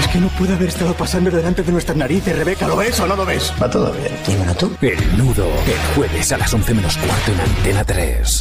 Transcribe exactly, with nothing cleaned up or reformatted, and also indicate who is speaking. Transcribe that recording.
Speaker 1: que no puede haber estado pasando delante de nuestras narices, Rebeca. ¿Lo ves o no lo ves?
Speaker 2: Va todo bien. Dímelo tú.
Speaker 3: El Nudo, el jueves a las once menos cuarto en Antena tres.